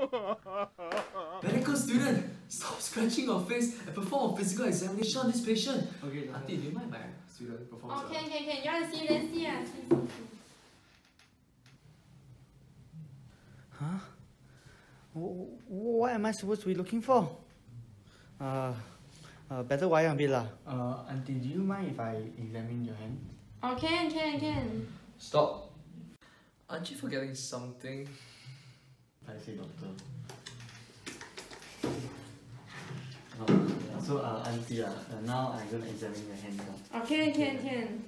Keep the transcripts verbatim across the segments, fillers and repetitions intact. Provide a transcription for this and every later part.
Medical student, stop scratching your face and perform a physical examination on this patient. Okay, Auntie, do you mind my student performs? Oh, can, can, can. You want to see? Let's see. Uh. see, see, see. Huh? W what am I supposed to be looking for? Uh, uh better wire a bit lah. Uh, auntie, do you mind if I examine your hand? Oh, can, can, can. Stop. Aren't you forgetting something? I say doctor. Oh, so, uh, auntie, uh, uh, now I'm gonna examine your hand now. Oh, can, can, can.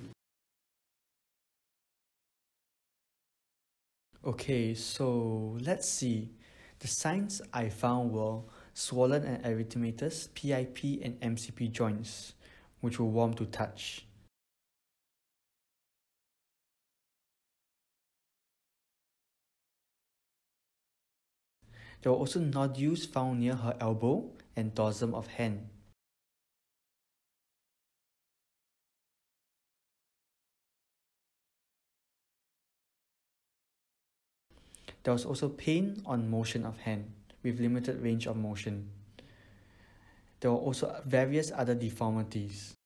Okay, so let's see. The signs I found were swollen and erythematous P I P and M C P joints, which were warm to touch. There were also nodules found near her elbow and dorsum of hand. There was also pain on motion of hand, with limited range of motion. There were also various other deformities.